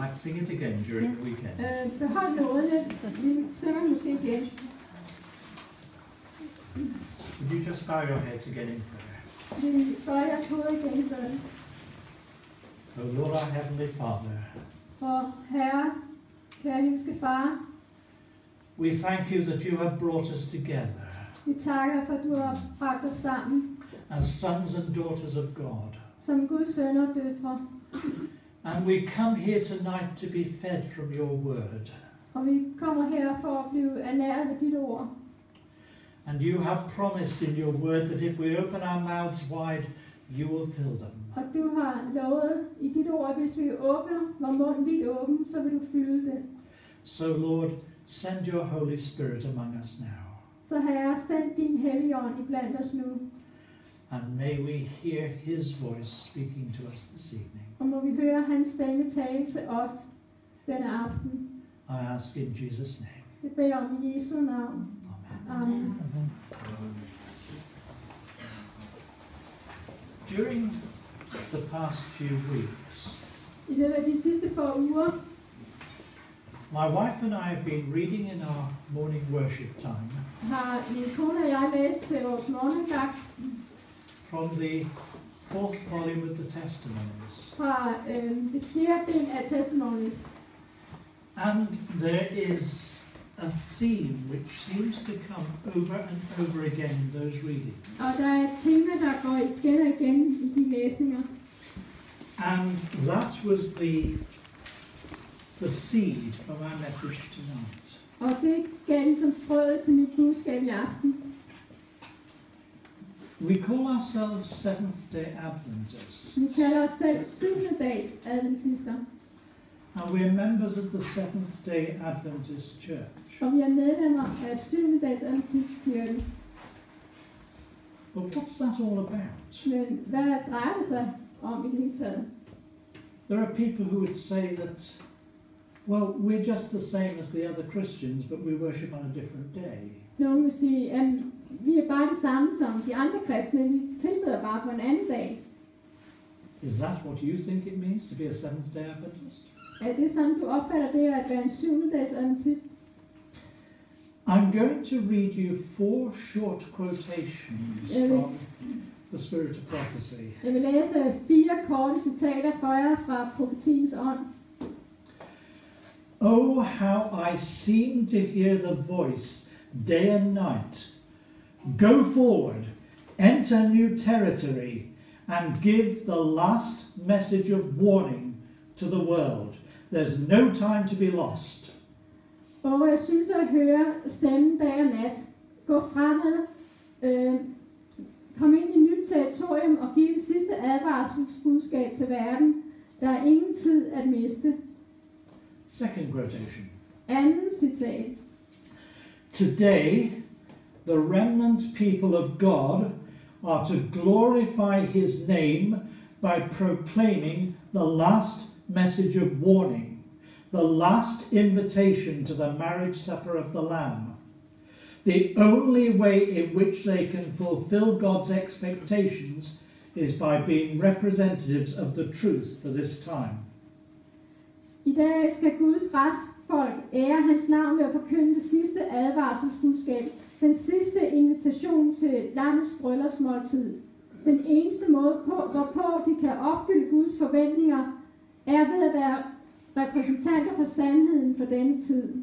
might sing it again during the weekend. Behold nådene, vi synger måske igen. Would you just bow your heads again in prayer? Vi bøjer jeres hoved igen i bøn. Oh Lord, our Heavenly Father, Og Herre, kære himmelske Far, we thank you that you have brought us together vi takker for, at du har bragt os sammen as sons and daughters of God. som Guds sønner og døtre. And we come here tonight to be fed from your word. Og vi kommer her for at blive ernæret af dit ord. And you have promised in your word that if we open our mouths wide, you will fill them. Og du har lovet i dit ord, at hvis vi åbner vores mund vidt åben, så vil du fylde det. So Lord, send your Holy Spirit among us now. Så Herre, send din hellige ånd iblandt os nu. And may we hear his voice speaking to us this evening. Og må vi høre hans stemme tale til os denne aften. I ask in Jesus' name. Det beder jeg om i Jesu navn. Amen. During the past few weeks, I løbet af de sidste par uger, my wife and I have been reading in our morning worship time har min kone og jeg læst til vores morgendagt from the fourth volume of the Testimonies. fra det fjerde bind af Testimonies. And there is a theme which seems to come over and over again in those readings. Og der er et tema, der går igen og igen i de læsninger. And that was the seed of our message tonight. Og det gav ligesom frøet til mit budskab i aften. We call ourselves Seventh-day Adventists. Vi kalder os selv 7. dags adventister. And we are members of the Seventh-day Adventist Church. Og vi er medlemmer af 7. dags adventistkirken. But what's that all about? Men hvad drejer det sig om i det hele taget? There are people who would say that, well, we're just the same as the other Christians, but we worship on a different day. Nogen vil sige, at vi er bare det samme som de andre kristne, vi tilbeder bare på en anden dag. Is that what you think it means to be a Seventh-day Adventist? Er det sådan, du opfatter det at være en 7. dags adventist? I'm going to read you 4 short quotations from the Spirit of Prophecy. Jeg vil læse 4 korte citater for jer fra profetiens ånd. Oh, how I seem to hear the voice day and night. Go forward, enter new territory, and give the last message of warning to the world. There's no time to be lost. Og jeg synes at høre stemmen dag og nat. Gå fremad, kom ind i nyt territorium og giv det sidste advarselsbudskab til verden. Der er ingen tid at miste. Second quotation. Anden citat. Today, the remnant people of God are to glorify his name by proclaiming the last message of warning, the last invitation to the marriage supper of the Lamb. The only way in which they can fulfill God's expectations is by being representatives of the truth for this time. I dag skal Guds restfolk ære hans navn ved at forkynde det sidste advarselsbudskab, den sidste invitation til lammets bryllupsmåltid. Den eneste måde, hvorpå de kan opfylde Guds forventninger, er ved at være repræsentanter for sandheden for denne tid.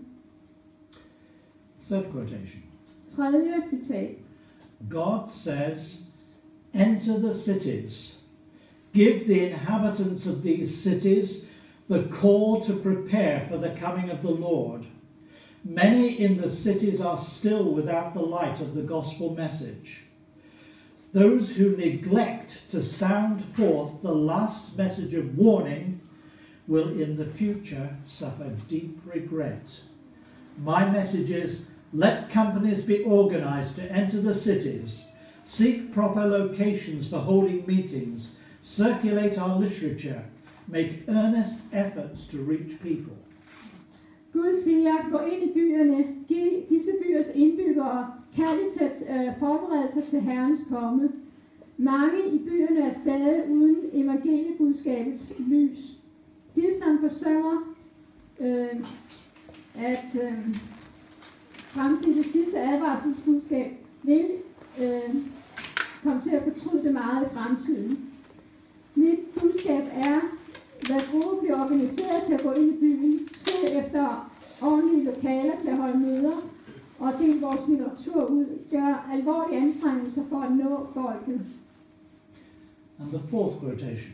Third quotation. Tredje citat. God says, enter the cities. Give the inhabitants of these cities the call to prepare for the coming of the Lord. Many in the cities are still without the light of the gospel message. Those who neglect to sound forth the last message of warning will in the future suffer deep regret. My message is, let companies be organized to enter the cities, seek proper locations for holding meetings, circulate our literature, make earnest efforts to reach people. Gud siger, gå ind i byerne, giv disse byers indbyggere kærligt til at forberede sig til Herrens komme. Mange i byerne er stadig uden evangeliebudskabets lys. De, som forsøger at fremsige det sidste advarselsbudskab, vil komme til at fortryde det meget i fremtiden. Mit budskab er, lad gruppen blive organiseret til at gå ind i byen, søg efter ordentlige lokaler til at holde møder, og del vores litteratur ud, gør alvorlige anstrengelser for at nå folket. And the fourth quotation.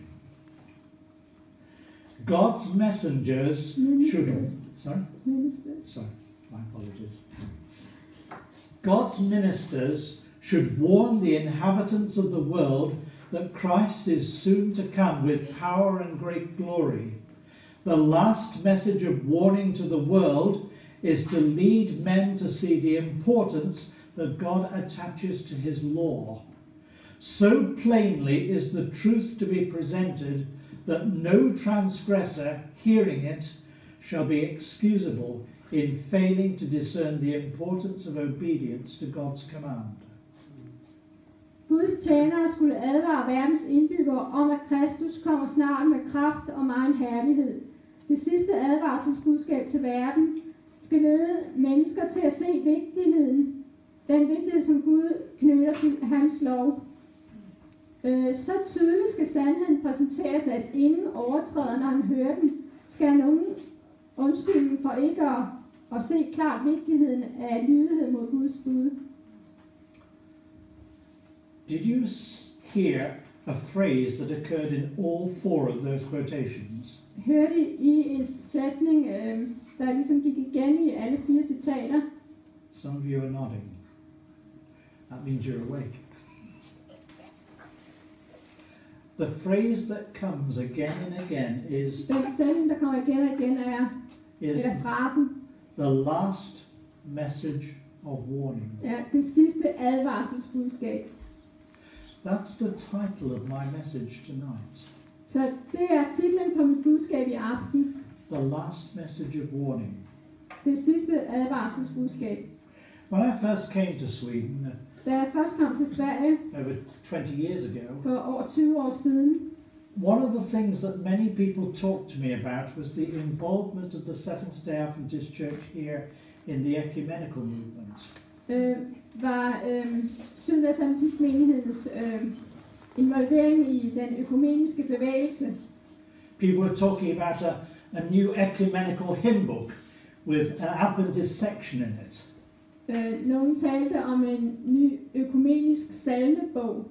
God's messengers should... Sorry? Ministers. Sorry, my apologies. God's ministers should warn the inhabitants of the world that Christ is soon to come with power and great glory. The last message of warning to the world is to lead men to see the importance that God attaches to his law. So plainly is the truth to be presented that no transgressor hearing it shall be excusable in failing to discern the importance of obedience to God's command. Guds tjenere skulle advare verdens indbyggere om, at Kristus kommer snart med kraft og megen herlighed. Det sidste advarselsbudskab til verden skal lede mennesker til at se vigtigheden, den vigtighed, som Gud knytter til hans lov. Så tydeligt skal sandheden præsenteres, at ingen overtræder, når han hører den, skal have nogen undskyldning for ikke at se klart vigtigheden af lydighed mod Guds bud. Did you hear a phrase that occurred in all four of those quotations? Hørte I en sætning, der ligesom gik igen i alle fire citater? Some of you are nodding. That means you're awake. The phrase that comes again and again is... Den sætning, der kommer igen og igen, is frasen. the last message of warning. Ja, det sidste advarselsbudskab. That's the title of my message tonight. Så det er titlen på mit budskab i aften. The last message of warning. Det sidste advarselsbudskab. When I first came to Sweden, Da jeg først kom til Sverige over 20 years ago, for over 20 år siden, one of the things that many people talked to me about was the involvement of the Seventh-day Adventist Church here in the ecumenical movement. Var Søndagsadventist menighedens involvering i den økumeniske bevægelse. People were talking about a new ecumenical hymn book with an Adventist section in it. Nogen talte om en ny økumenisk salmebog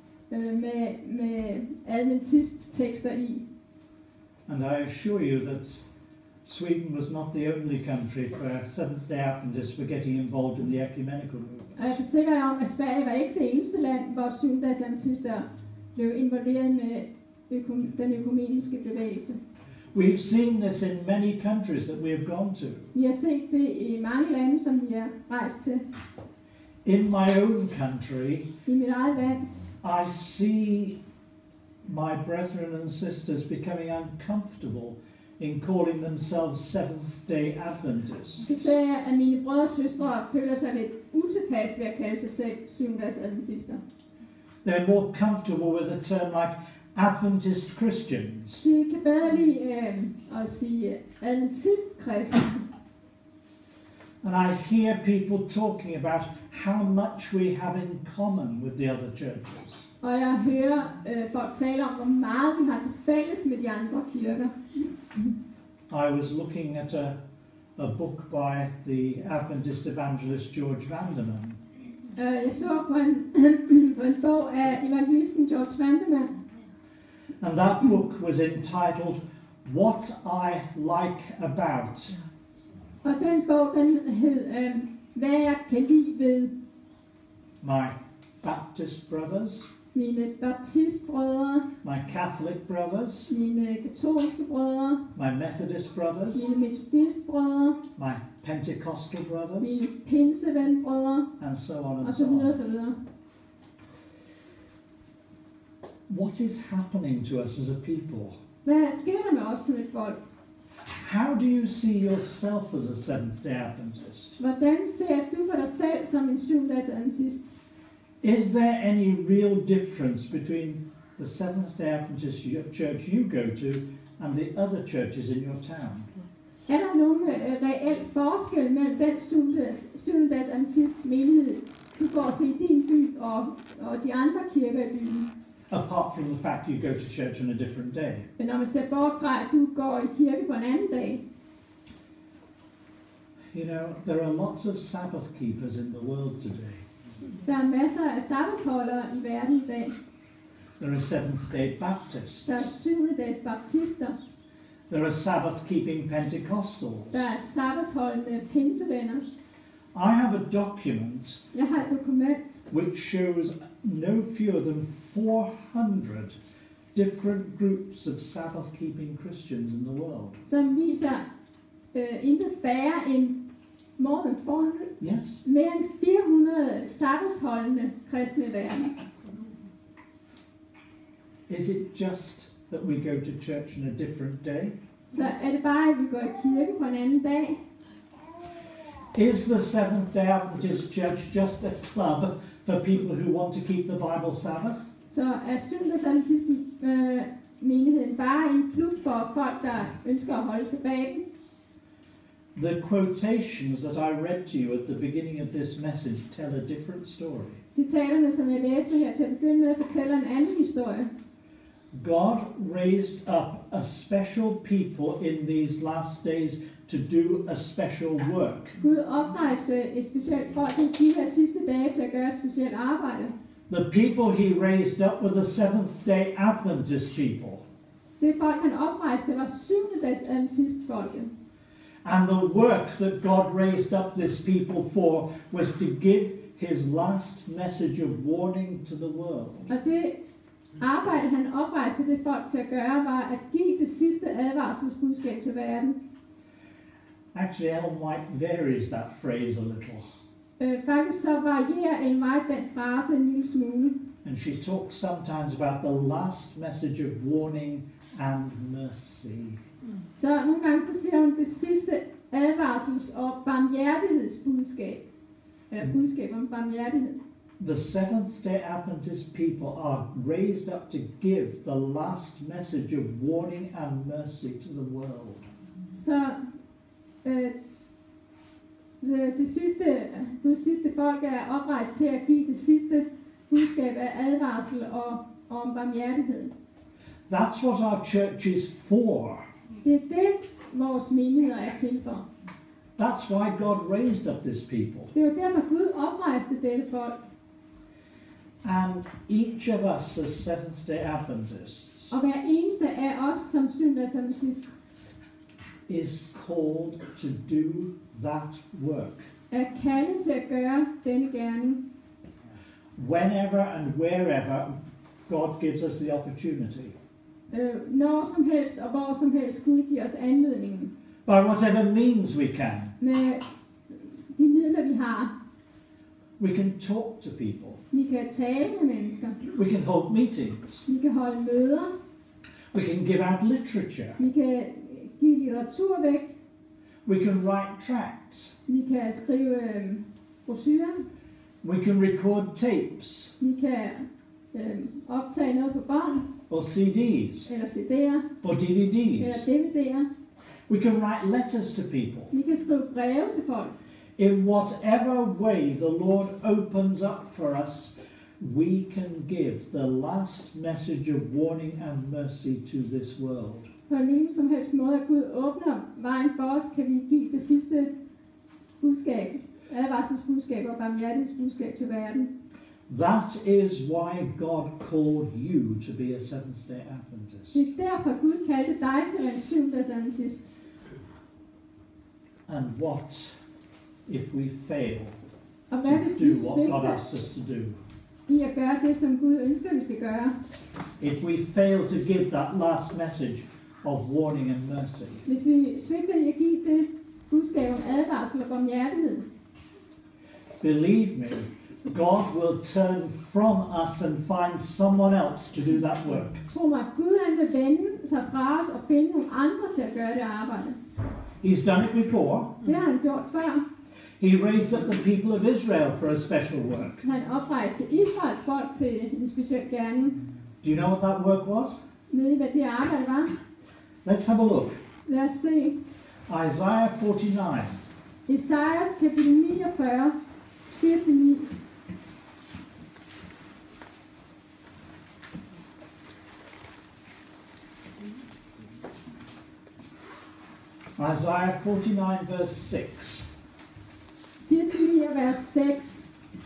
med adventist-tekster i. And I assure you that Sweden was not the only country where Seventh-day Adventists were getting involved in the ecumenical movement. Og jeg forsikrer jer om, at Sverige var ikke det eneste land, hvor syvendagsadventister blev involveret med den økumeniske bevægelse. We've seen this in many countries that we have gone to. Vi har set det i mange lande, som vi har rejst til. In my own country, I mit eget land, I see my brethren and sisters becoming uncomfortable in calling themselves Seventh-day Adventists. så ser jeg, at mine brødre og søstre føler sig lidt utilpas ved at kalde sig selv syvendagsadventister. They're more comfortable with a term like Adventist Christians. De kan bedre lide at sige adventist-kristne. And I hear people talking about how much we have in common with the other churches. Og jeg hører folk tale om, hvor meget vi har til fælles med de andre kirker. I was looking at a book by the Adventist evangelist George Vanderman. Jeg så på en bog af evangelisten George Vanderman. And that book was entitled What I Like About. Og den bog, den hed, hvad jeg kan lide ved My Baptist brothers, mine baptistbrødre, my Catholic brothers, mine katolske brødre, my Methodist brothers, mine metodistbrødre, my Pentecostal brothers, mine pinsevenbrødre, and so on og and så so videre, on. så videre. What is happening to us as a people? Hvad sker der med os som et folk? How do you see yourself as a Seventh-day Adventist? Hvordan ser du på dig selv som en syvendagsadventist? Is there any real difference between the Seventh-day Adventist church you go to and the other churches in your town? Er der nogen reel forskel mellem den syvendags adventist menighed, du går til i din by, og de andre kirker i byen? Apart from the fact you go to church on a different day. Men når man ser bort fra, at du går i kirke på en anden dag. You know, there are lots of Sabbath keepers in the world today. Der er masser af sabbatsholdere i verden i dag. There are Seventh-day Baptists. Der er syvendags baptister. There are Sabbath-keeping Pentecostals. Der er sabbatsholdende pinsevenner. I have a document Jeg har et dokument, which shows no fewer than 400 different groups of Sabbath-keeping Christians in the world. som viser intet færre end more than 400, Yes? mere end 400 sabbatsholdende kristne i verden. Is it just that we go to church on a different day? Så er det bare, at vi går i kirke på en anden dag. Is the Seventh-day Adventist Church just a club for people who want to keep the Bible Sabbath? Så er syvendagsadventisten menigheden bare en klub for folk, der ønsker at holde sabbaten. The quotations that I read to you at the beginning of this message tell a different story. Citaterne, som jeg læste her til at begynde med, fortæller en anden historie. God raised up a special people in these last days to do a special work. Gud oprejste et specielt folk i de her sidste dage til at gøre et specielt arbejde. The people he raised up were the Seventh-day Adventist people. Det folk, han oprejste, var syvendagsadventistfolket. And the work that God raised up this people for was to give his last message of warning to the world. Og det arbejde, han oprejste det folk til at gøre, var at give det sidste advarselsbudskab til verden. Actually, Ellen White varies that phrase a little. Faktisk så varierer Ellen White den frase en lille smule. And she talks sometimes about the last message of warning and mercy. Så nogle gange så siger hun det sidste advarsels- og barmhjertighedsbudskab. Eller budskab om barmhjertighed. The Seventh-day Adventist people are raised up to give the last message of warning and mercy to the world. Så Guds sidste folk er oprejst til at give det sidste budskab af advarsel og om barmhjertighed. That's what our church is for. Det er det, vores menigheder er til for. That's why God raised up this people. Det er jo derfor, Gud oprejste dette folk. And each of us as Seventh-day Adventists Og hver eneste af os som syvendagsadventist is called to do that work. er kaldet til at gøre denne gerning. Whenever and wherever God gives us the opportunity. Når som helst og hvor som helst Gud giver os anledningen. By whatever means we can. Med de midler, vi har. We can talk to people. Vi kan tale med mennesker. We can hold meetings. Vi kan holde møder. We can give out literature. Vi kan give litteratur væk. We can write tracts. Vi kan skrive brochurer. We can record tapes Vi kan optage noget på bånd. or CDs Eller CD'er. or Eller DVDs. DVD'er. We can write letters to people. Vi kan skrive breve til folk. In whatever way the Lord opens up for us, we can give the last message of warning and mercy to this world. På en hvilken som helst måde, at Gud åbner vejen for os, kan vi give det sidste budskab, advarselsbudskab og barmhjertighedsbudskab til verden. That is why God called you to be a Seventh-day Adventist. Det er derfor, Gud kaldte dig til at være en syvendagsadventist. And what if we fail Og hvad to hvis do vi what God svigter asks us to do? i at gøre det, som Gud ønsker, vi skal gøre? If we fail to give that last message of warning and mercy, Hvis vi svigter i at give det budskab om advarsel og barmhjertighed, believe me, God will turn from us and find someone else to do that work. tro mig, Gud han vil vende sig fra os og finde nogle andre til at gøre det arbejde. He's done it before. Det har han gjort før. He raised up the people of Israel for a special work. Han oprejste Israels folk til en speciel gerning. Do you know what that work was? Ved I, hvad det arbejde var? Let's have a look. Lad os se. Isaiah 49. Esajas kapitel 49, 4-9. Isaiah 49 verse 6. 4-9 og vers 6.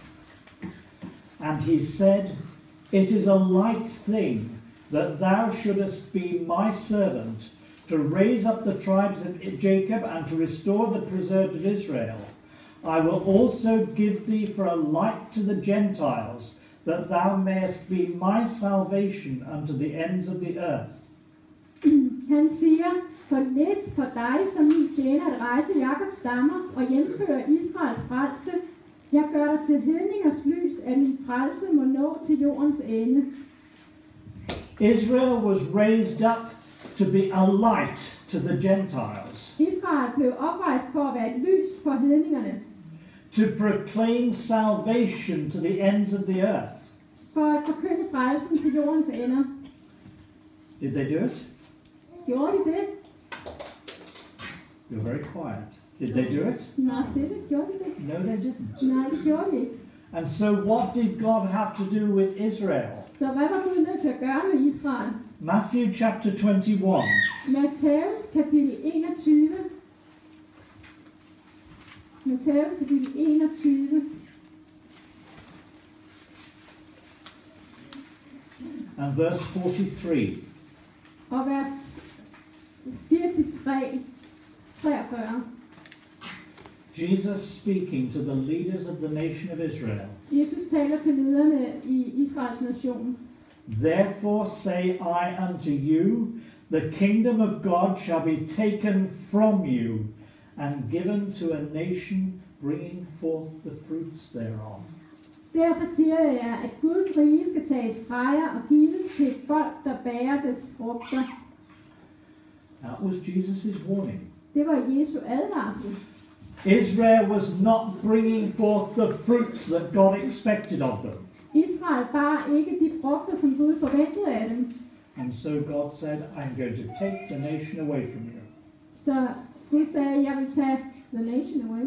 And he said, It is a light thing that thou shouldest be my servant, to raise up the tribes of Jacob and to restore the preserved of Israel. I will also give thee for a light to the Gentiles, that thou mayest be my salvation unto the ends of the earth. Han siger, for lidt for dig som min tjener at rejse Jakobs stammer og hjemføre Israels frelse. Jeg gør dig til hedningers lys, at min frelse må nå til jordens ende. Israel was raised up to be a light to the Gentiles, Israel blev oprejst for at være et lys for hedningerne, to proclaim salvation to the ends of the earth. for at forkynde frelsen til jordens ender. Did they do it? Gjorde de det? You're very quiet. Did they do it? Nej, det gjorde de det. No, they didn't. Nej, det gjorde de ikke. And so what did God have to do with Israel? Så hvad var Gud nødt til at gøre med Israel? Matthew chapter 21. Matthæus kapitel 21. Matthæus kapitel 21. And verse 43. Og vers 4-3, 43. Jesus speaking to the leaders of the nation of Israel. Jesus taler til lederne i Israels nation. Therefore say I unto you, the kingdom of God shall be taken from you and given to a nation bringing forth the fruits thereof. Derfor siger jeg, at Guds rige skal tages fra jer og gives til et folk, der bærer dets frugter. That was Jesus' warning. Det var Jesu advarsel. Israel was not bringing forth the fruits that God expected of them. Israel bar ikke de frugter, som Gud forventede af dem. And so God said, I'm going to take the nation away from you. Så Gud sagde, jeg vil tage the nation away.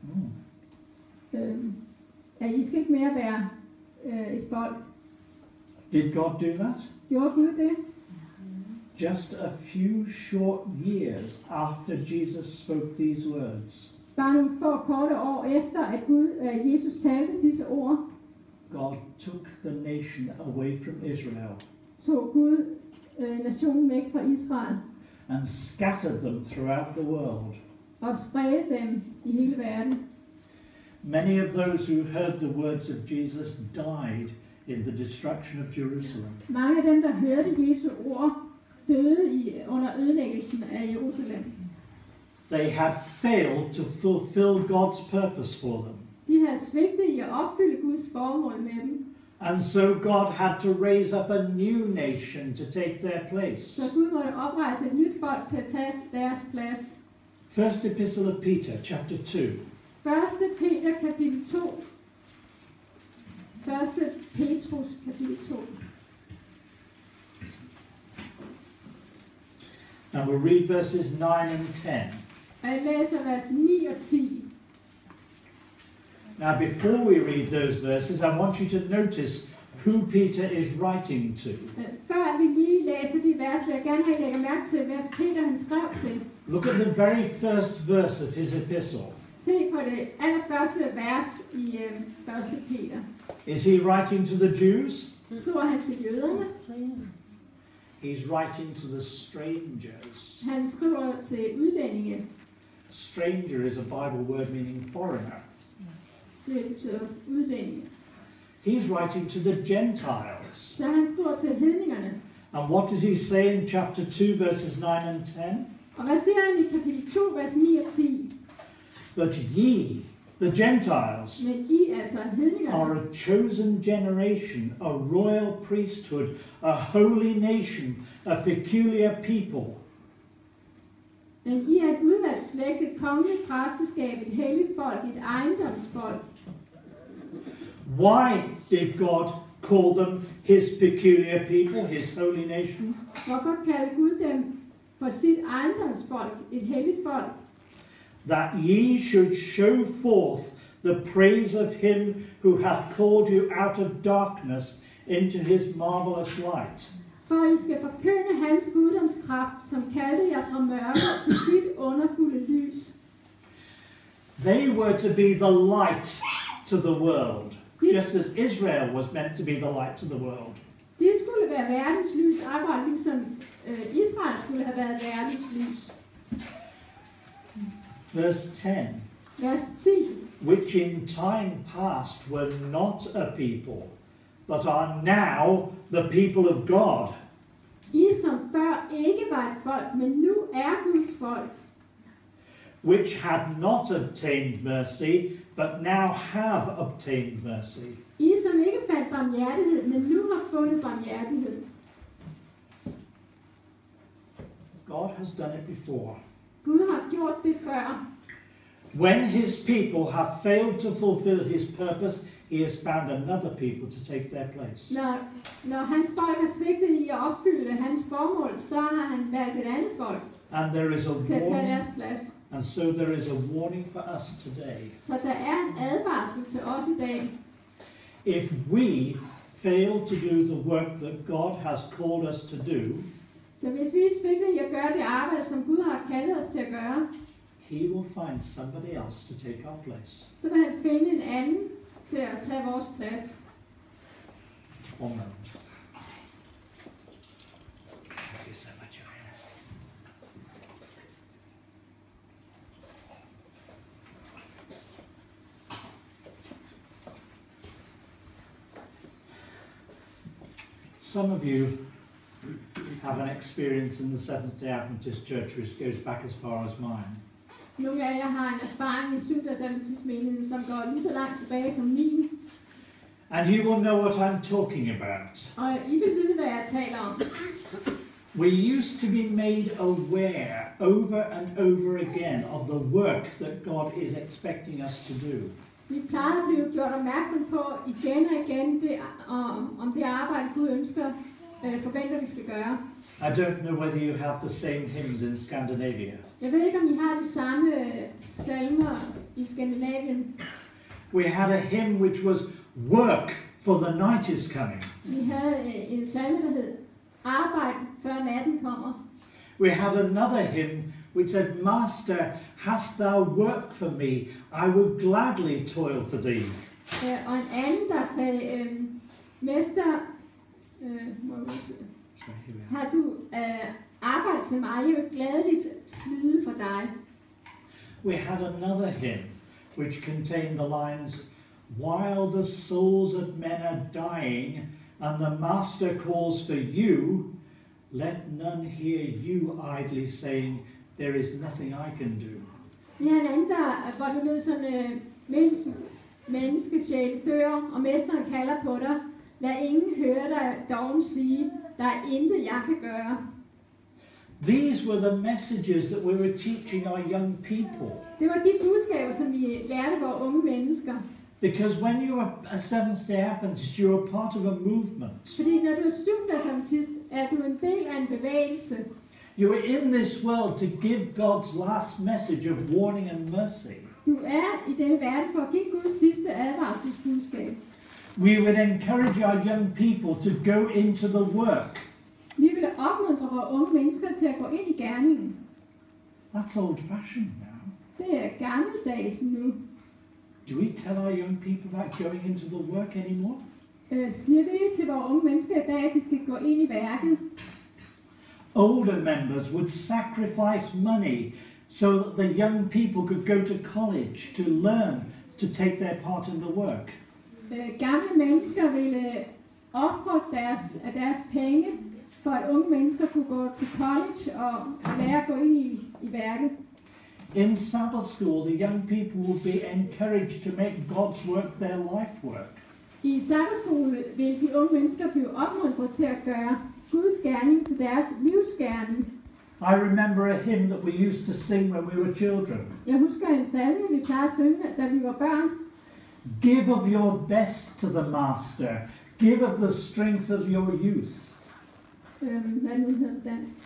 At I skal ikke mere være et folk. Did God do that? Gjorde Gud det? Just a few short years after Jesus spoke these words, Bare nogle få korte år efter, at Jesus talte disse ord, God took the nation away from Israel tog Gud nationen væk fra Israel and scattered them throughout the world. og spredte dem i hele verden. Many of those who heard the words of Jesus died in the destruction of Jerusalem. Mange af dem, der hørte Jesu ord, døde under ødelæggelsen af Jerusalem. They had failed to fulfill God's purpose for them. De havde svigtet i at opfylde Guds formål med dem. And so God had to raise up a new nation to take their place. Så Gud måtte oprejse et nyt folk til at tage deres plads. First Epistle of Peter, chapter 2. 1. Peter kapitel 2. 1. Petrus kapitel 2. And we'll read verses 9 and 10. Og jeg læser vers 9 og 10. Now, before we read those verses, I want you to notice who Peter is writing to. Før vi lige læser de vers, vil jeg gerne have, at I lægger mærke til, hvad Peter han skrev til. Look at the very first verse of his epistle. Se på det allerførste vers i 1. Peter. Is he writing to the Jews? Skriver han til jøderne. He's writing to the strangers. Han skriver til udlændinge. Stranger is a Bible word meaning foreigner. Det betyder udlændinge. He's writing to the Gentiles. Så han skriver til hedningerne. And what does he say in chapter 2, verses 9 and 10? Og hvad siger han i kapitel 2, vers 9 og 10? But ye, the Gentiles, Men I, altså hedningerne, are a chosen generation, a royal priesthood, a holy nation, a peculiar people. men I er et udvalgt slægt, et kongeligt præsteskab, et helligt folk, et ejendomsfolk. Why did God call them his peculiar people, his holy nation? Hvorfor kalder Gud dem for sit ejendomsfolk, et helligt folk, that ye should show forth the praise of him who hath called you out of darkness into his marvelous light. for I skal forkynde hans guddomskraft, som kaldte jer fra mørke til sit underfulde lys. They were to be the light to the world, just as Israel was meant to be the light to the world. De skulle være verdens lys, akkurat ligesom Israel skulle have været verdens lys. Verse 10. Vers 10. Which in time past were not a people, but are now the people of God. I som før ikke var et folk, men nu er Guds folk. Which had not obtained mercy, but now have obtained mercy. I som ikke fandt barmhjertighed, men nu har fundet barmhjertighed. God has done it before. Gud har gjort det før. When his people have failed to fulfill his purpose, he has found another people to take their place. Når hans folk er svigtet i at opfylde hans formål, så har han valgt et andet folk And there is a til at tage warning, deres plads. and so there is a warning for us today. Så der er en advarsel til os i dag. If we fail to do the work that God has called us to do, Så hvis vi er svigtet i at gøre det arbejde, som Gud har kaldet os til at gøre, he will find somebody else to take our place. så vil han finde en anden til at tage vores plads. One moment. Thank you so much, Joanna. Some of you have an experience in the Seventh-day Adventist Church which goes back as far as mine. Nogle af jer har en erfaring i Syvendagsadventismenigheden, som går lige så langt tilbage som min. And you will know what I'm talking about. Og I vil vide, hvad jeg taler om. We used to be made aware over and over again of the work that God is expecting us to do. Vi plejer at blive gjort opmærksom på igen og igen om det arbejde, Gud ønsker, forventer, vi skal gøre. I don't know whether you have the same hymns in Scandinavia. Jeg ved ikke, om I har de samme salmer i Skandinavien. We had a hymn which was "Work, for the night is coming." Vi havde en salme, der hed Arbejde, før natten kommer. We had another hymn which said, "Master, hast thou work for me? I will gladly toil for thee." Og en anden, der sagde, Mester, So here we are. har du arbejdet til mig? Jeg vil gladeligt slide for dig. We had another hymn which contained the lines, "While the souls of men are dying, and the Master calls for you, let none hear you idly saying, there is nothing I can do." Vi har en anden, hvor du lød sådan, mens menneskesjæl dør, og mesteren kalder på dig. Lad ingen høre dig dog sige, der er intet, jeg kan gøre. These were the messages that we were teaching our young people. Det var de budskaber, som vi lærte vores unge mennesker. Because when you are a Seventh-day Adventist, you are part of a movement. Fordi når du er syvendagsadventist, er du en del af en bevægelse. You are in this world to give God's last message of warning and mercy. Du er i denne verden for at give Guds sidste advarselsbudskab. We would encourage our young people to go into the work. Vi vil opmuntre vores unge mennesker til at gå ind i gerningen. That's old-fashioned now. Det er gammeldags nu. Do we tell our young people about going into the work anymore? Siger vi til vores unge mennesker i dag, at de skal gå ind i værket? Older members would sacrifice money so that the young people could go to college to learn to take their part in the work. Gamle mennesker ville ofre deres penge, for at unge mennesker kunne gå til college og lære at gå ind i værket. In Sabbath school, the young people would be encouraged to make God's work their life work. I sabbatskole vil de unge mennesker blive opmuntret til at gøre Guds gerning til deres livsgerning. I remember a hymn that we used to sing when we were children. Jeg husker en salme, vi plejede at synge, da vi var børn. Give of your best to the Master. Give of the strength of your youth. Hvad nu hedder det dansk?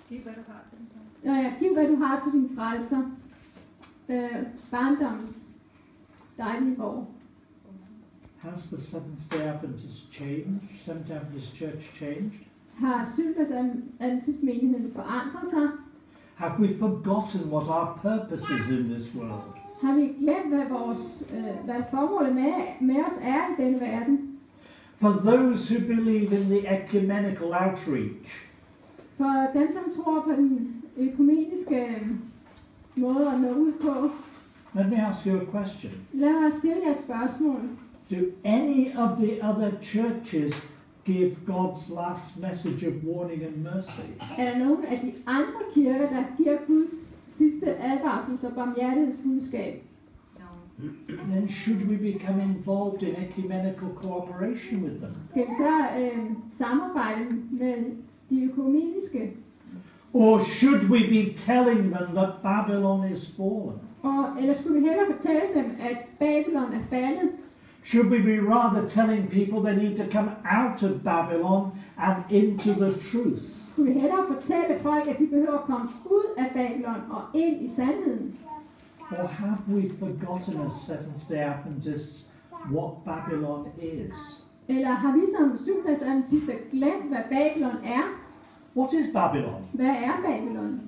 Giv hvad du har til den. Giv hvad du har til din frelser. Barndommens dejlige borg. Has the Seventh-day Adventist changed? Seventh-day Adventist Church changed? Har Syvdags Adventist menigheden forandret sig? Have we forgotten what our purpose is in this world? Har vi glemt, hvad formålet med os er i denne verden? For those who believe in the ecumenical outreach, For dem, som tror på den økumeniske måde at nå ud på, let me ask you a question. lad mig stille jer et spørgsmål. Do any of the other churches give God's last message of warning and mercy? Er der nogen af de andre kirker, der giver Guds sidste advarsel og barmhjertighedsbudskab? Then should we become involved in ecumenical cooperation with them? Skal vi så samarbejde med de økumeniske? Or should we be telling them that Babylon is fallen? Eller skulle vi hellere fortælle dem, at Babylon er faldet? Should we be rather telling people they need to come out of Babylon and into the truth? Skulle vi hellere fortælle folk, at de behøver at komme ud af Babylon og ind i sandheden? Or have we forgotten as Seventh-day Adventists what Babylon is? Eller har vi som Syvdags Adventister glemt, hvad Babylon er? What is Babylon? Hvad er Babylon?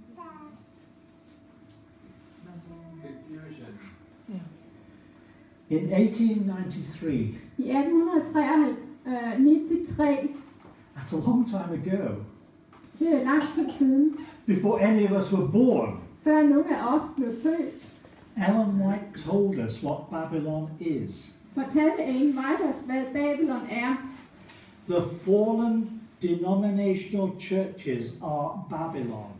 In 1893, I 1893, that's a long time ago, det er lang tid siden, before any of us were born, før nogle af os blev født, Ellen White told us what Babylon is. fortalte Ellen White os, hvad Babylon er. The fallen denominational churches are Babylon.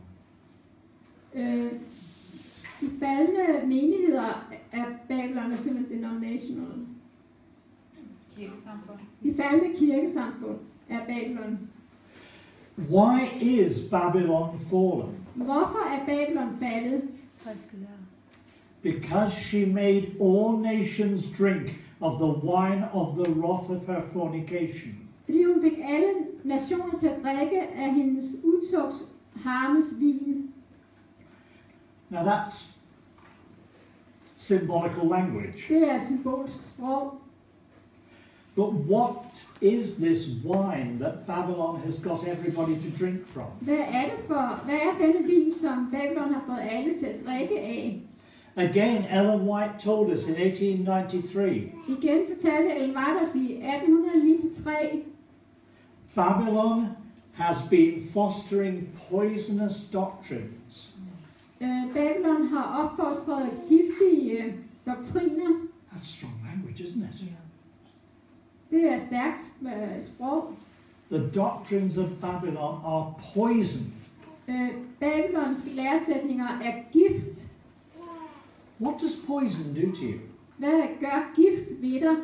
De faldende menigheder af Babylon er simpelthen denominational. Kirkesamfund. De faldende kirkesamfund er Babylon. Why is Babylon fallen? Hvorfor er Babylon faldet? Falske lærer. Because she made all nations drink of the wine of the wrath of her fornication. Fordi hun fik alle nationer til at drikke af hendes utugtsharmes vin. Now that's symbolical language. Det er symbolsk sprog. But what is this wine that Babylon has got everybody to drink from? Hvad er denne vin, som Babylon har fået alle til at drikke af? Again, Ellen White told us in 1893, Igen fortalte Ellen White os i 1893, Babylon has been fostering poisonous doctrines. Babylon har opfostret giftige doktriner. That's strong language, isn't it? Det er stærkt sprog. The doctrines of Babylon are poison. Babylons læresætninger er gift. What does poison do to you? Hvad gør gift ved dig?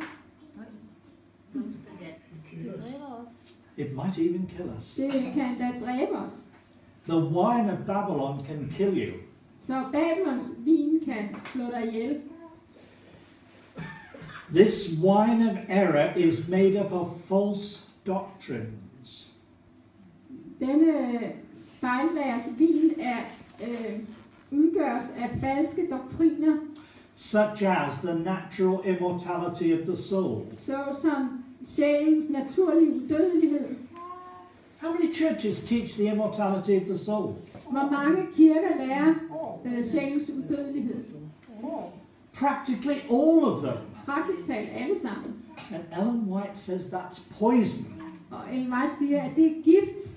It might even kill us. Det kan da dræbe os. The wine of Babylon can kill you. Så Babylons vin kan slå dig ihjel. This wine of error is made up of false doctrines. Denne fejllæres vin udgøres af falske doktriner, Such as the natural immortality of the soul. såsom sjælens naturlige udødelighed. How many churches teach the immortality of the soul? Hvor mange kirker lærer sjælens udødelighed? Practically all of them. Praktisk talt alle sammen. And Ellen White says that's poison. Og Ellen White siger, at det er gift.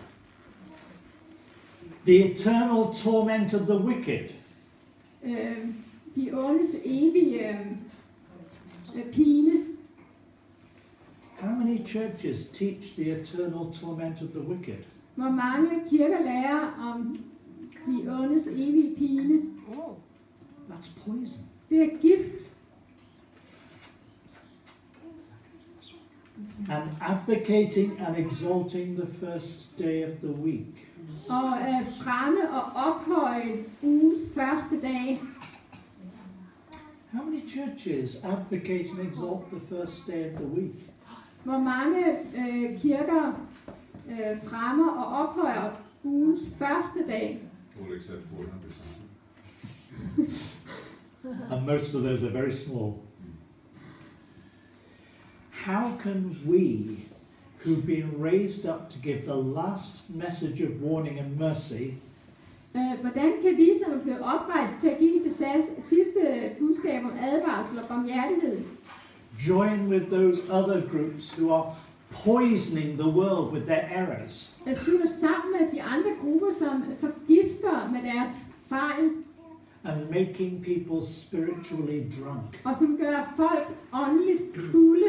The eternal torment of the wicked. De ondes evige pine. How many churches teach the eternal torment of the wicked? Hvor mange kirker lærer om de ondes evige pine? That's poison. Det er gift. And advocating and exalting the first day of the week. Og fremme og ophøje ugens første dag. How many churches advocate and exalt the first day of the week? Hvor mange kirker fremmer og ophøjer ugens første dag. All except 400. And most of those are very small. How can we, who've been raised up to give the last message of warning and mercy, Hvordan kan vi, som er blevet oprejst til at give det sidste budskab om advarsel og barmhjertighed, join with those other groups who are poisoning the world with their errors? at slutte sammen med de andre grupper, som forgifter med deres fejl, And making people spiritually drunk. og som gør folk åndeligt fulde?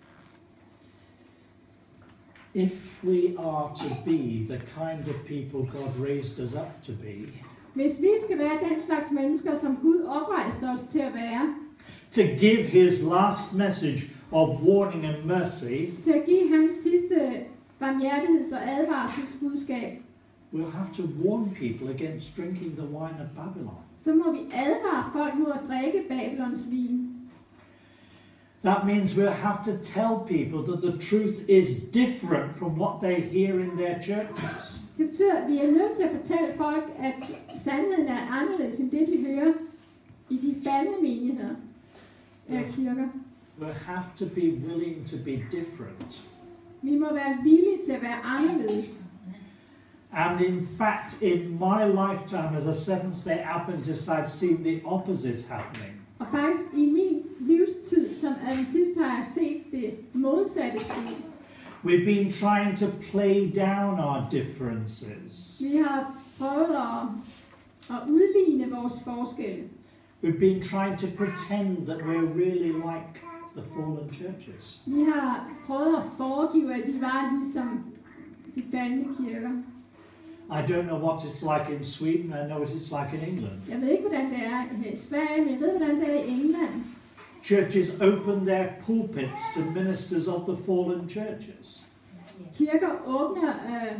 If we are to be the kind of people God raised us up to be, Hvis vi skal være den slags mennesker, som Gud oprejste os til at være, to give his last message of warning and mercy, til at give hans sidste barmhjertigheds- og advarselsbudskab, we'll have to warn people against drinking the wine of Babylon. så må vi advare folk mod at drikke Babylons vin. That means we'll have to tell people that the truth is different from what they hear in their churches. Det betyder, at vi er nødt til at fortælle folk, at sandheden er anderledes end det, de hører i de faldne menigheder af kirker. We'll have to be willing to be different. Vi må være villige til at være anderledes. And in fact, in my lifetime as a Seventh-day Adventist, I've seen the opposite happening. Og faktisk i min livstid som adventist har jeg set det modsatte ske. We've been trying to play down our differences. Vi har prøvet at udligne vores forskelle. We've been trying to pretend that we're really like the fallen churches. Vi har prøvet at foregive, at vi var ligesom de faldne kirker. I don't know what it's like in Sweden, I know what it's like in England. Jeg ved ikke, hvordan det er i Sverige, men jeg ved, hvordan det er i England. Churches open their pulpits to ministers of the fallen churches. Kirker åbner,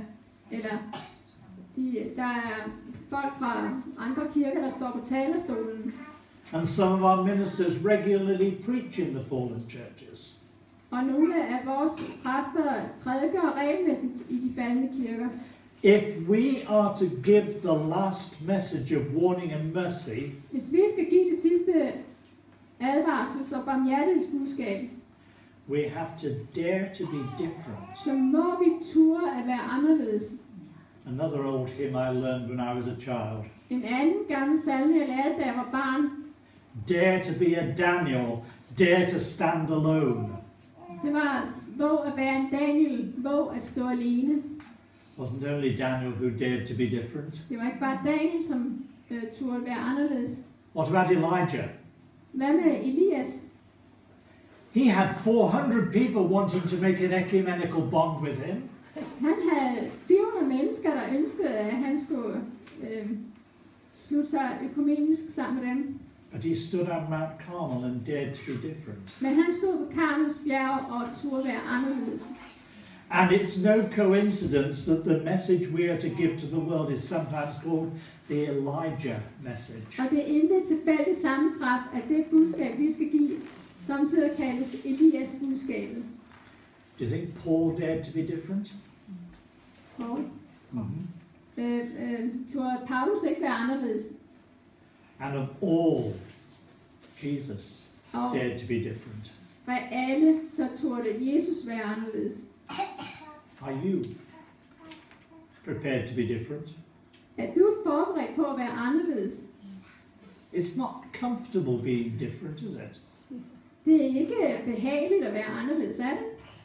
der er folk fra andre kirker, der står på talerstolen. And some of our ministers regularly preach in the fallen churches. Og nogle af vores præster prædiker regelmæssigt i de faldne kirker. If we are to give the last message of warning and mercy, Hvis vi skal give det sidste advarsels- og barmhjertighedsbudskab, we have to dare to be different. så må vi ture at være anderledes. Another old hymn I learned when I was a child. En anden gammel salme, jeg lærte, da jeg var barn, Dare to be a Daniel, dare to stand alone. det var, våg at være en Daniel, våg at stå alene. Wasn't only Daniel who dared to be different. Det var ikke bare Daniel, som turde at være anderledes. What about Elijah? Hvad med Elias? He had 400 people wanting to make an ecumenical bond with him. Han havde 400 mennesker, der ønskede, at han skulle slutte sig økumenisk sammen med dem. But he stood on Mount Carmel and dared to be different. Men han stod på Karmels bjerg og turde være anderledes. And it's no coincidence that the message we are to give to the world is sometimes called the Elijah message. Og det er intet tilfældigt sammentræf, at det budskab, vi skal give, samtidig kaldes Elias budskabet. Do you think Paul dared to be different? Og Mm-hmm. turde Paulus ikke være anderledes. And of all, Jesus Og dared to be different. af alle, så turde Jesus være anderledes. Are you prepared to be different? Er du forberedt på at være anderledes? It's not comfortable being different, is it? Det er ikke behageligt at være anderledes, er det?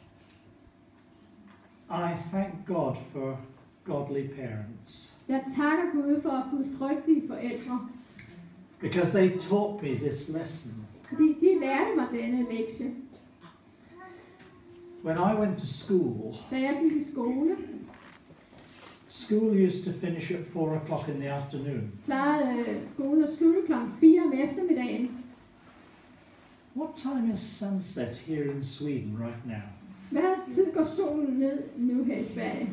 I thank God for godly parents Jeg takker Gud for gudfrygtige forældre, because they taught me this lesson. fordi de lærte mig denne lektie. When I went to school, Da jeg gik i skole, school used to finish at 4 o'clock in the afternoon. plejede skolen at slutte kl. 4 om eftermiddagen. What time is sunset here in Sweden right now? Hvad tid går solen ned nu her i Sverige?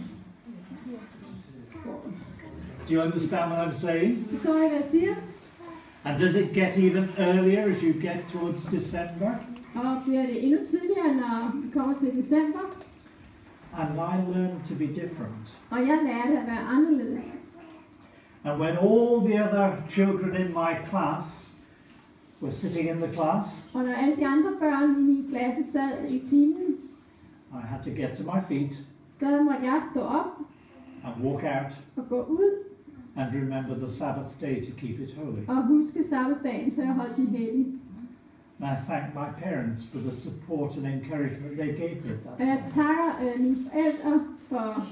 Do you understand what I'm saying? Forstår I, hvad jeg siger? And does it get even earlier as you get towards December? Og bliver det endnu tidligere, når vi kommer til december? And I learned to be different. Og jeg lærte at være anderledes. And when all the other children in my class were sitting in the class, Og når alle de andre børn i min klasse sad i timen, I had to get to my feet så måtte jeg stå op and walk out og gå ud and remember the Sabbath day to keep it holy. og huske sabbatsdagen, så jeg holdt den hellig. And I thank my parents for the support and encouragement they gave me at that Og jeg time. takker mine forældre for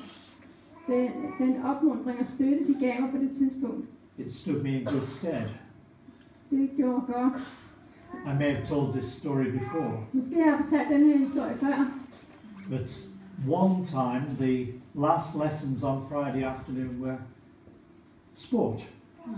den opmuntring og støtte, de gav mig på det tidspunkt. It stood me in good stead. Det gjorde godt. I may have told this story before, Måske har jeg fortalt den her historie før, but one time the last lessons on Friday afternoon were sport.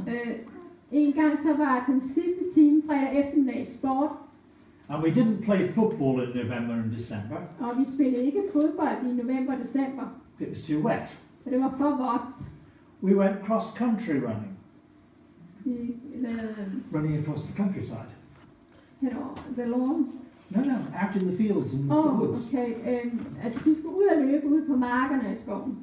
En gang så var den sidste time fredag eftermiddag sport, And we didn't play football in November and December. og vi spillede ikke fodbold i november og december, It was too wet. for det var for vådt. We went cross-country running, Vi lavede running across the countryside. henover the lawn. No, out in the fields and the woods. Okay. Altså vi skulle ud og løbe ud på markerne i skoven.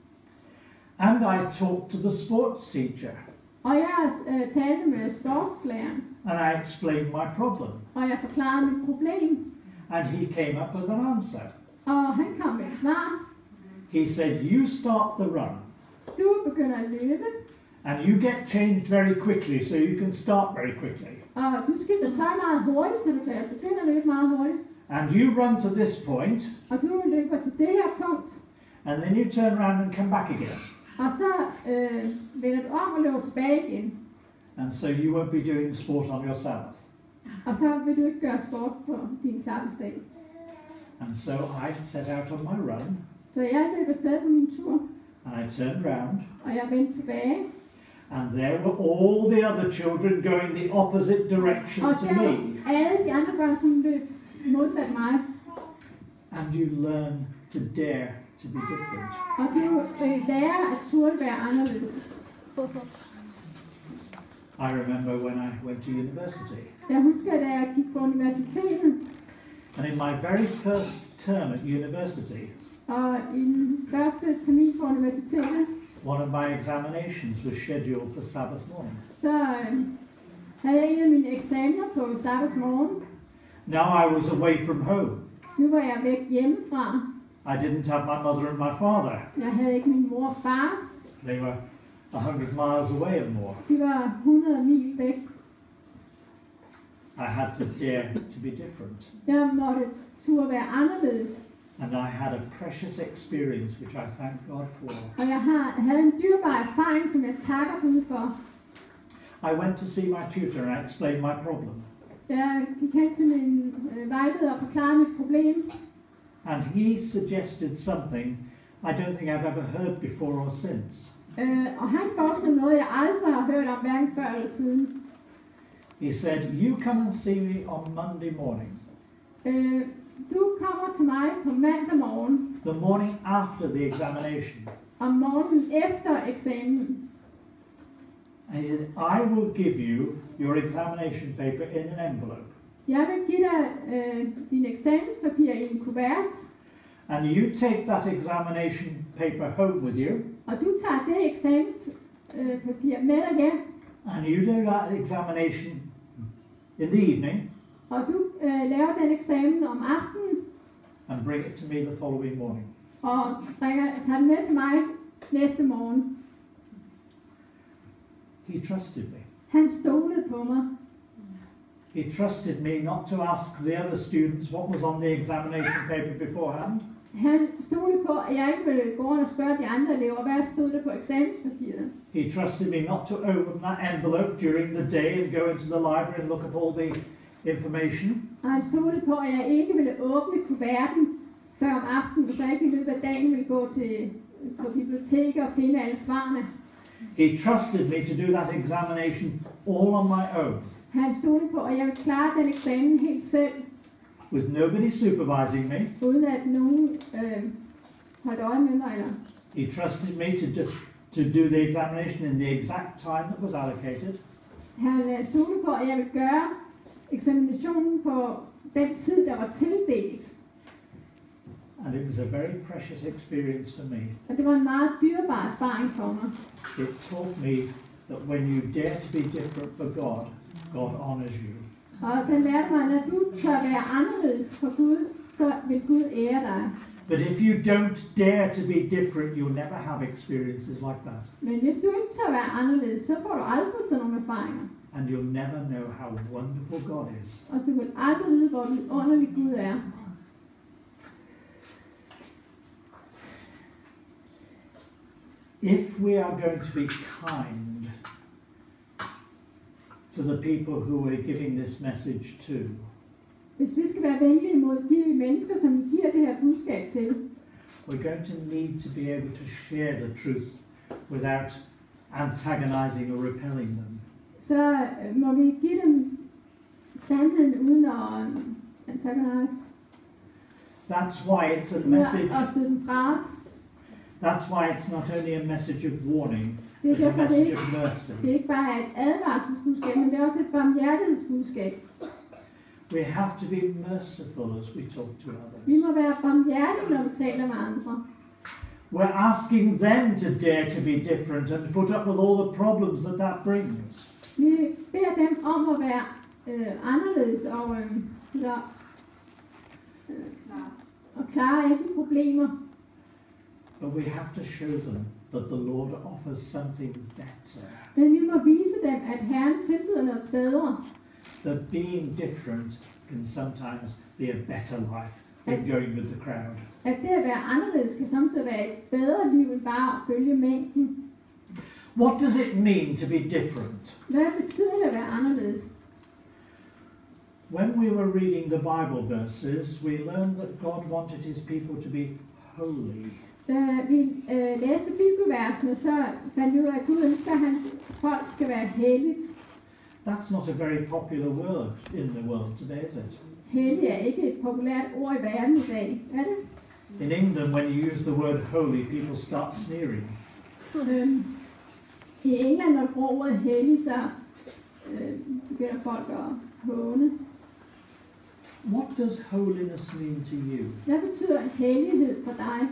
And I talked to the sports teacher Og jeg talte med sportslæreren, and I explained my problem. og jeg forklarede mit problem, And he came up with an answer. og han kom med et svar. He said, you start the run Du begynder at løbe, and you get changed very quickly so you can start very quickly. og du skifter tøj meget hurtigt, så du kan begynde at løbe meget hurtigt. And you run to this point Og du løber til det her punkt, and then you turn around and come back again. og så vender du om og løber tilbage igen. And so you won't be doing sport on your Sabbath. Og så vil du ikke gøre sport på din sabbatsdag. And so I set out on my run Så jeg løb afsted på min tur, and I turned round og jeg vendte tilbage. and there were all the other children going the opposite direction Og to der var me. alle de andre børn, som løb modsat mig. And you learn to dare to be different. Og du lærer at turde være anderledes. I remember when I went to university, Jeg husker, da jeg gik på universitetet, and in my very first term at university, og i den første termin på universitetet, one of my examinations was scheduled for Sabbath morning. så havde jeg en af mine eksamener på sabbatsmorgen. Now I was away from home. Nu var jeg væk hjemmefra. I didn't have my mother and my father. Jeg havde ikke min mor og far. They were 100 miles away and more. De var 100 mil væk. I had to dare to be different. Jeg måtte turde være anderledes. And I had a precious experience which I thank God for. Og jeg havde en dyrbar erfaring, som jeg takker Gud for. I went to see my tutor and I explained my problem. Jeg gik hen til min vejleder og forklarede mit problem. And he suggested something I don't think I've ever heard before or since. Og han foreslog noget, jeg aldrig har hørt om, hverken før eller siden. He said, you come and see me on Monday morning, Du kommer til mig på mandag morgen, the morning after the examination. om morgenen efter eksamen. And he said, I will give you your examination paper in an envelope. Jeg vil give dig dine eksamenspapir i en kuvert, And you take that examination paper home with you, og du tager det eksamenspapir med dig hjem, and you do that examination in the evening, og du laver den eksamen om aftenen, and bring it to me the following morning. og tager den med til mig næste morgen. He trusted me. Han stolede på mig. He trusted me not to ask the other students what was on the examination paper beforehand. Han stolede på, at jeg ikke ville gå rundt og spørge de andre elever, hvad stod der på eksamenspapiret. He trusted me not to open that envelope during the day and go into the library and look up all the information. Og han stolede på, at jeg ikke ville åbne kuverten før om aftenen, så jeg ikke i løbet af dagen ville gå på biblioteket og finde alle svarene. He trusted me to do that examination all on my own, Han stolede på, at jeg ville klare den eksamen helt selv, with nobody supervising me. uden at nogen holdt øje med mig. Eller. He trusted me to do the examination in the exact time that was allocated. Han stolede på, at jeg ville gøre eksaminationen på den tid, der var tildelt. And it was a very precious experience for me. Og det var en meget dyrebar erfaring for mig. It taught me that when you dare to be different for God, God honors you. Og den lærte mig, at når du tør være anderledes for Gud, så vil Gud ære dig. But if you don't dare to be different, you'll never have experiences like that. Men hvis du ikke tør være anderledes, så får du aldrig sådan nogle erfaringer. And you'll never know how wonderful God is. Og du vil aldrig vide, hvor vidunderlig Gud er. If we are going to be kind to the people who we're giving this message to, Hvis vi skal være venlige mod de mennesker, som vi giver det her budskab til, we're going to need to be able to share the truth without antagonizing or repelling them. så må vi give dem sandheden uden at antagonize, That's why it's a uden message. at støde dem fra os. That's why it's not only a message of warning, Det er it's a derfor, det message ikke, of mercy. det er ikke bare et advarselsbudskab, men det er også et barmhjertighedsbudskab. We have to be merciful as we talk to Vi others. må være barmhjertige, når vi taler med andre. We're asking them to dare to be different and put up with all the problems that brings. Vi beder dem om at være anderledes og, og klare alle de problemer. But we have to show them that the Lord offers something better. Men vi må vise dem, at Herren tilbyder noget bedre. That being different can sometimes be a better life than going with the crowd. At det at være anderledes kan samtidig være et bedre liv end bare at følge mængden. What does it mean to be different? Hvad betyder det at være anderledes? When we were reading the Bible verses, we learned that God wanted his people to be holy. Da vi læste bibelversene, så fandt vi ud af, at Gud ønsker, at hans folk skal være helligt. That's not a very popular word in the world today, is it? Hellig er ikke et populært ord i verden i dag, er det? In England, when you use the word holy, people start sneering. I England, når du bruger ordet hellig, så begynder folk at håne. What does holiness mean to you? Hvad betyder hellighed for dig?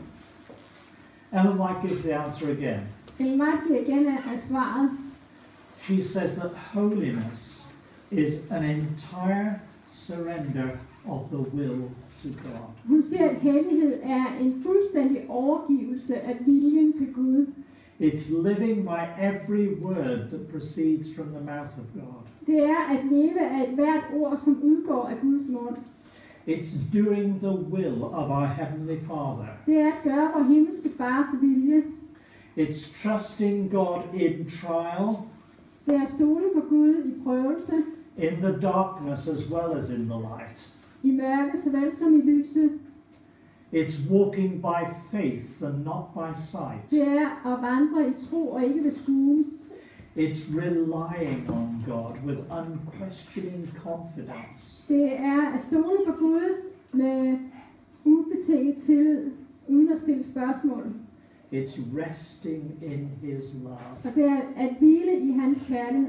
Ellen White gives the answer again. Ellen White giver igen af svaret. She says that holiness is an entire surrender of the will to God. Hun siger, at hellighed er en fuldstændig overgivelse af viljen til Gud. It's living by every word that proceeds from the mouth of God. Det er at leve af hvert ord, som udgår af Guds mund. It's doing the will of our Heavenly Father. Det er at gøre vor himmelske fars vilje. It's trusting God in trial, Det er at stole på Gud i prøvelse, in the darkness as well as in the light. i mørke såvel som i lyset. It's walking by faith and not by sight. Det er at vandre i tro og ikke ved skuen. It's relying on God with unquestioning confidence. Det er at stole på Gud med ubetinget tillid, uden at stille spørgsmål. It's resting in His love. Og det er at hvile i hans kærlighed.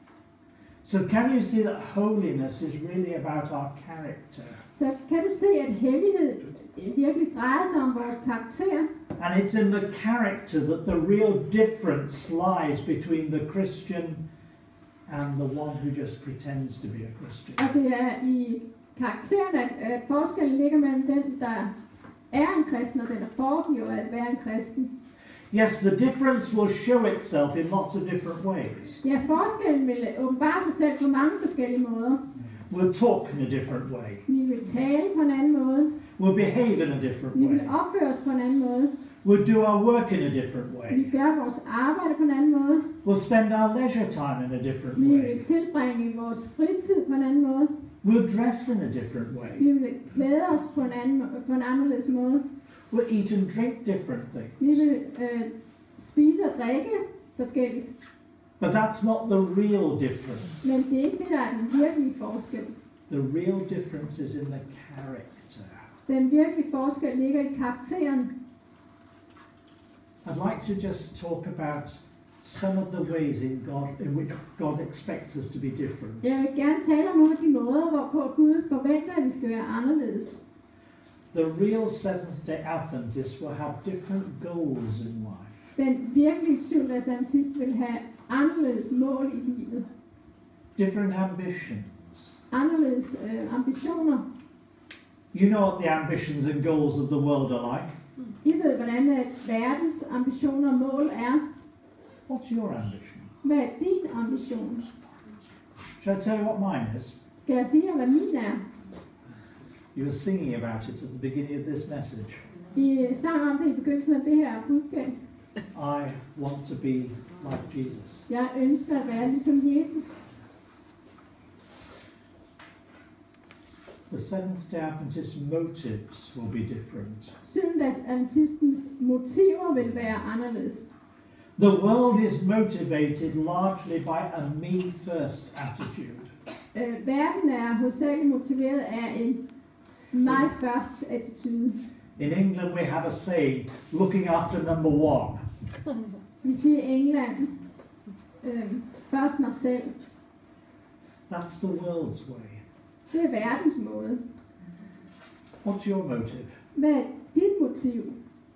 So can you see that holiness is really about our character? Så kan du se, at hellighed virkelig drejer sig om vores karakter. And it's in the character that the real difference lies between the Christian and the one who just pretends to be a Christian. Og det er i karakteren, at forskellen ligger mellem den, der er en kristen, og den, der foregiver at være en kristen. Yes, the difference will show itself in lots of different ways. Ja, forskellen vil åbenbare sig selv på mange forskellige måder. We'll talk in a different way. Vi vil tale på en anden måde. We'll behave in a different Vi way. vil opføre os på en anden måde. We'll do our work in a different Vi way. gør vores arbejde på en anden måde. We'll spend our leisure time in a different Vi way. vil tilbringe vores fritid på en anden måde. We'll dress in a different way. Vi vil klæde os på en anderledes måde. We'll eat and drink different Vi things. vil spise og drikke forskelligt. But that's not the real difference. Men det er ikke det, der er den virkelige forskel. The real difference is in the character. Den virkelige forskel ligger i karakteren. I'd like to just talk about some of the ways in which God expects us to be different. Jeg vil gerne tale om nogle af de måder, hvorpå Gud forventer, at vi skal være anderledes. The real Seventh-day Adventist will have different goals in life. Den virkelige syvdags adventist vil have anderledes mål i livet. Different ambitions. Anderledes ambitioner. You know what the ambitions and goals of the world are like. I ved, hvordan verdens ambitioner og mål er. What's your ambition? Hvad er din ambition? Shall I tell you what mine is? Skal jeg sige, hvad min er? You were singing about it at the beginning of this message. Vi sang om det i begyndelsen af det her budskab. I want to be like Jesus. Jeg ønsker at være ligesom Jesus. The Seventh-day Adventist motives will be different. Syvdags adventistens motiver vil være anderledes. The world is motivated largely by a me-first attitude. Verden er hovedsageligt motiveret af en mig først attitude. In England we have a saying, looking after number one. Vi siger i England, først mig selv. That's the world's way. Det er verdens måde. What's your motive? Hvad er dit motiv?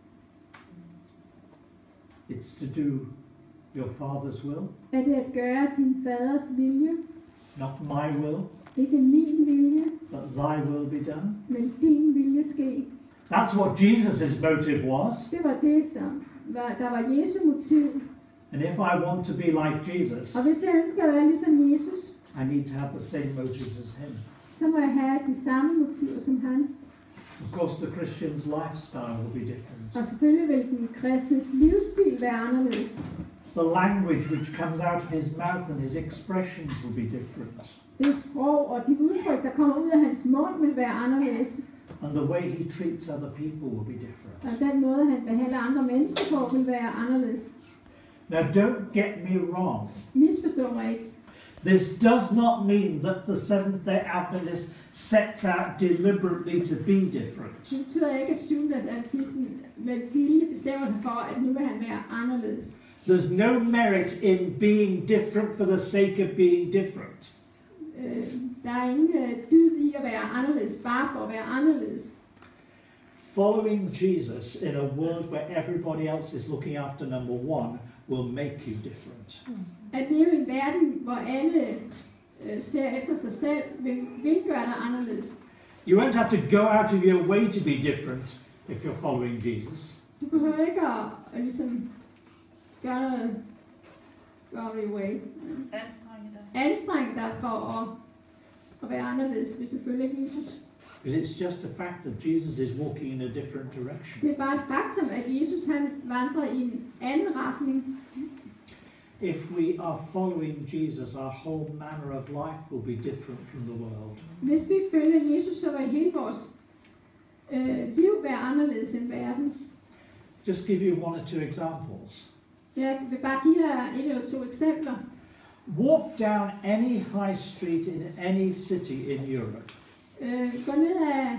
It's to do your Father's will, Er det at gøre din faders vilje? not my will, Ikke min vilje, but thy will be done. men din vilje ske. That's what Jesus' motive was. Det var det, som der var Jesu motiv. And if I want to be like Jesus, Og hvis jeg ønsker at være ligesom Jesus, I need to have the same motives as him. så må jeg have de samme motiver som han. Of course, the Christian's lifestyle will be different. Og selvfølgelig vil den kristnes livsstil være anderledes. The language which comes out of his mouth and his expressions will be different. Det sprog og de udtryk, der kommer ud af hans mund, vil være anderledes. And the way he treats other people will be different. Og den måde, han behandler andre mennesker på, vil være anderledes. Now, don't get me wrong. Misforstå mig ikke. This does not mean that the Seventh-day Adventist sets out deliberately to be different. Det betyder ikke, at syvdags adventisten med vilje bestemmer sig for, at nu vil han være anderledes. There's no merit in being different for the sake of being different. Der er ingen dyd i at være anderledes, bare for at være anderledes. Following Jesus in a world where everybody else is looking after number one will make you different. At leve i en verden, hvor alle ser efter sig selv, vil gøre dig anderledes. You won't have to go out of your way to be different if you're following Jesus. Du behøver ikke at ligesom gøre noget, go away. Anstreng dig for at være anderledes, hvis du følger Jesus. But it's just a fact that Jesus is walking in a different direction. Det er bare et faktum, at Jesus han vandrer i en anden retning. If we are following Jesus, our whole manner of life will be different from the world. Hvis vi følger Jesus, så vil hele vores liv være anderledes end verdens. Just give you one or two examples. Jeg vil bare give dig et eller to eksempler. Walk down any high street in any city in Europe. Gå ned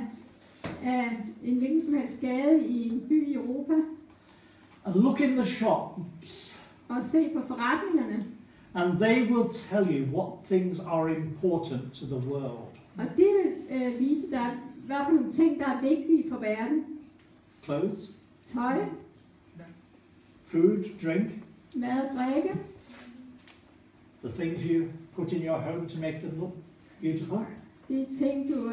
af en hvilken som helst gade i en by i Europa And look in the shops, og se på forretningerne. and they will tell you what things are important to the world. Og det vil vise dig, hvad for nogle ting, der er vigtige for verden. Clothes, Tøj, food, drink, mad og drikke, the things you put in your home to make them look beautiful. de ting, du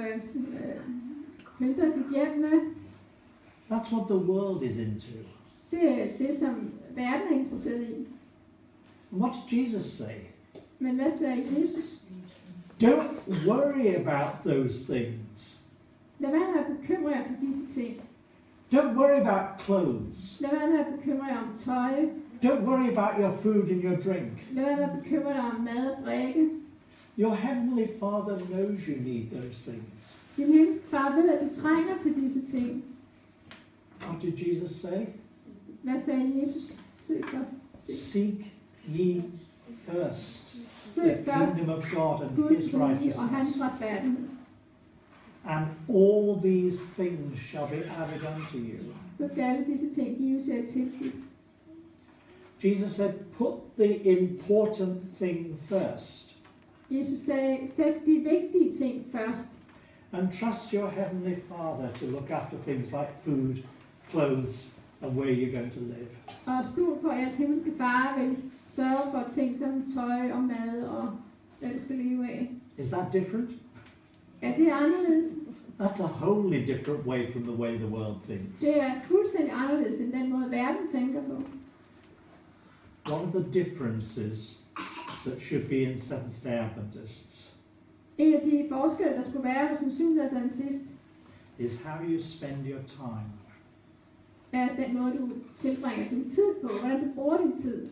pynter dit hjem med. That's what the world is into. Det er det, som verden er interesseret i. And what did Jesus say? Men hvad sagde Jesus? Don't worry about those things. Lad være med at bekymre jer for disse ting. Don't worry about clothes. Lad være med at bekymre jer om tøj. Don't worry about your food and your drink. Lad være med at bekymre dig om mad og drikke. Your heavenly Father knows you need those things. Din himmelske far ved, at du trænger til disse ting. What did Jesus say? Hvad sagde Jesus? Søg først. Seek ye first Søg the først kingdom of God and Guds his rige og righteousness, hans retfærdighed. and all these things shall be added unto you. Så skal alle disse ting gives jer tilgivet. Jesus said, put the important thing first. Jesus sagde, sæt de vigtige ting først. and trust your Heavenly Father to look after things like food, clothes, and where you're going to live. Og stol på, at jeres himmelske far vil sørge for ting som tøj og mad og hvad du skal leve af. Is that different? Er det anderledes? That's a wholly different way from the way the world thinks. Det er fuldstændig anderledes end den måde, verden tænker på. One of the differences that should be in Seventh-day Adventists En af de forskelle, der skulle være hos en syvenddags adventist, is how you spend your time. er den måde, du tilbringer din tid på, hvordan du bruger din tid.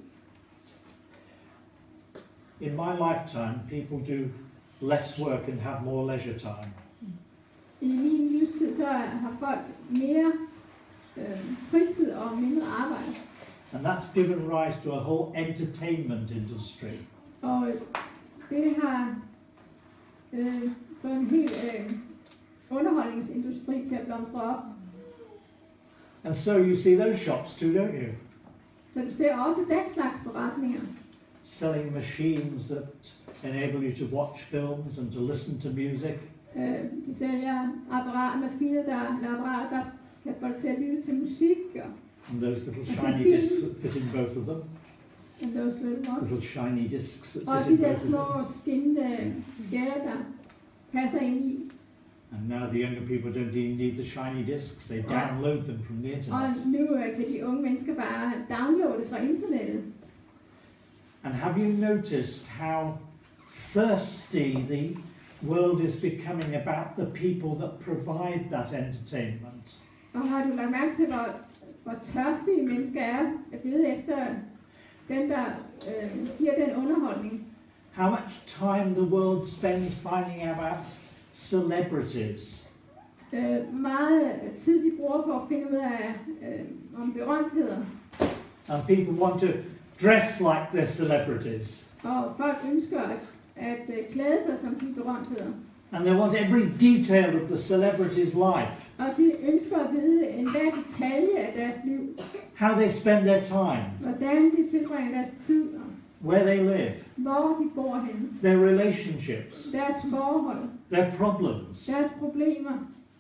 In my lifetime, people do less work and have more leisure time. I min livstid, så har folk mere fritid og mindre arbejde. And that's given rise to a whole entertainment industry. Og det har fået en hel underholdningsindustri til at blomstre op. And so you see those shops too, don't you? Så du ser også den slags forretninger. Selling machines that enable you to watch films and to listen to music. De sælger maskiner, apparater, der kan få dig til at lytte til musik. And those little shiny discs that fit in both of them. And those Little shiny discs that og fit in de der both of små them. skinnende skærer, der passer ind i. And now the younger people don't even need the shiny discs, they download them from the Og internet. nu kan de unge mennesker bare downloade fra internettet. And have you noticed how thirsty the world is becoming about the people that provide that entertainment? Og har du lagt mærke til, hvor tørstige mennesker er blevet efter den, der giver den underholdning? How much time the world spends finding out about celebrities. Meget tid de bruger på at finde ud af om berømtheder. And people want to dress like their celebrities. Og folk ønsker at klæde sig som de berømtheder. And they want every detail of the celebrity's life. Og de ønsker at vide enhver detalje af deres liv. How they spend their time. Hvordan de tilbringer deres tid. Where they live. Hvor de bor henne. Their relationships. Deres forhold. Their problems. Deres problemer.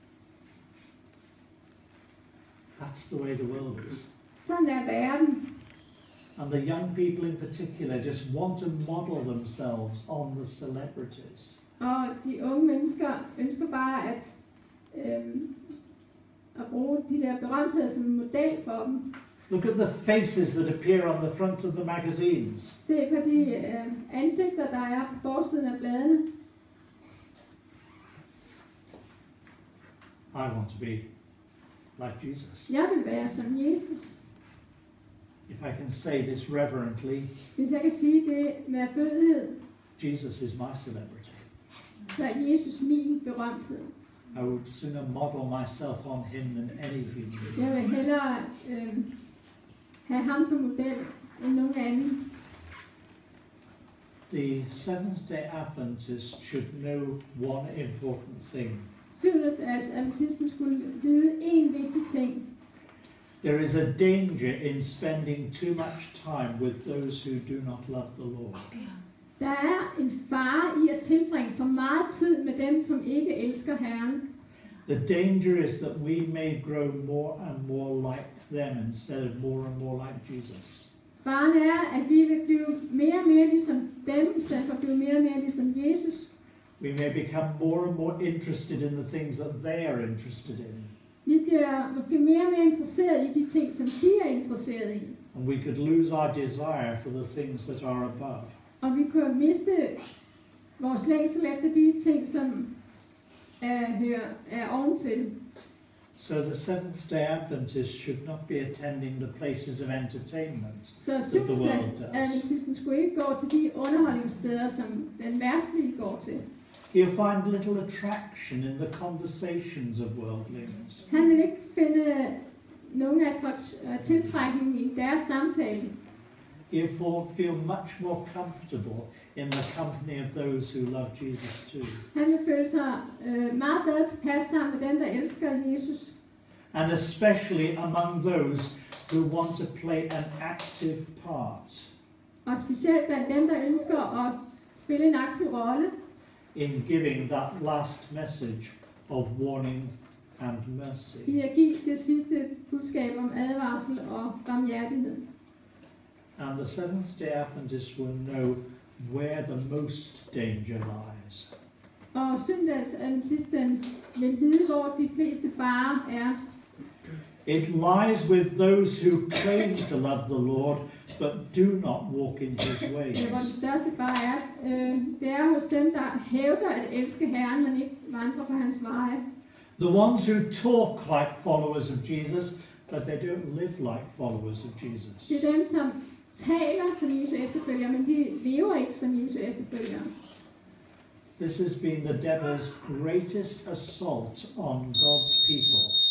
That's the way the world is. Sådan er verden. And the young people in particular just want to model themselves on the celebrities. Og de unge mennesker ønsker bare at bruge de der berømtheder som en model for dem. Look at the faces that appear on the front of the magazines. Se på de ansigter, der er på forsiden af bladene. I want to be like Jesus. Jeg vil være som Jesus. If I can say this reverently, Hvis jeg kan sige det med ærbødighed, Jesus is my celebrity. så er Jesus min berømthed. I would sooner model myself on him than any human being. Jeg vil hellere have ham som model end nogen anden. The Seventh-day Adventists should know one important thing. Syvenddags adventisten skulle vide en vigtig ting. There is a danger in spending too much time with those who do not love the Lord. Der er en fare i at tilbringe for meget tid med dem, som ikke elsker Herren. The danger is that we may grow more and more like them instead of more and more like Jesus. Faren er, at vi vil blive mere og mere ligesom dem, i stedet for at blive mere og mere ligesom Jesus. We may become more and more interested in the things that they are interested in. Vi bliver måske mere og mere interesseret i de ting, som de er interesseret i. And we could lose our desire for the things that are above. Og vi kunne miste vores længsel efter de ting, som er oventil. So the Seventh-day Adventists should not be attending the places of entertainment Så that the world syvenddags does. adventisten skulle ikke gå til de underholdningssteder, som den verdslige går til. He'll find little attraction in the conversations of worldlings. Han vil ikke finde nogen tiltrækning i deres samtale. He'll feel much more comfortable in the company of those who love Jesus too. Han vil føle sig meget bedre tilpas sammen med dem, der elsker Jesus. And especially among those who want to play an active part Og specielt blandt dem, der ønsker at spille en aktiv rolle in giving that last message of warning and mercy. I at give det sidste budskab om advarsel og barmhjertighed. And the Seventh-day Adventists will know where the most danger lies. Og søndagsadventisten vil vide, hvor de fleste farer er. It lies with those who claim to love the Lord, but do not walk in his Hvor den ways. største fare er, det er hos dem, der hævder at elske Herren, men ikke vandrer på hans veje. The ones who talk like followers of Jesus, but they don't live like followers of Jesus. Det er dem, som taler som Jesu efterfølgere, men de lever ikke som Jesu efterfølgere. This has been the devil's greatest assault on God's people.